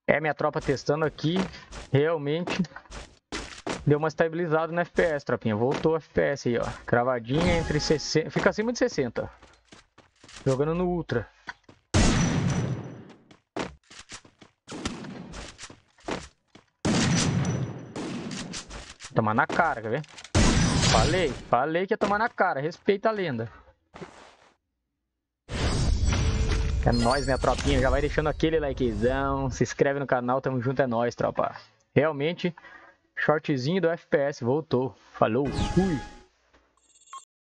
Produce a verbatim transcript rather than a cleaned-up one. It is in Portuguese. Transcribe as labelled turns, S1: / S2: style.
S1: É, minha tropa testando aqui, realmente deu uma estabilizada no F P S, tropinha. Voltou o F P S aí, ó. Cravadinha entre sessenta, fica acima de sessenta. Jogando no Ultra. Tomar na cara, quer ver? Falei, falei que ia tomar na cara. Respeita a lenda. É nóis, minha tropinha. Já vai deixando aquele likezão. Se inscreve no canal. Tamo junto, é nóis, tropa. Realmente, shortzinho do F P S voltou. Falou, fui.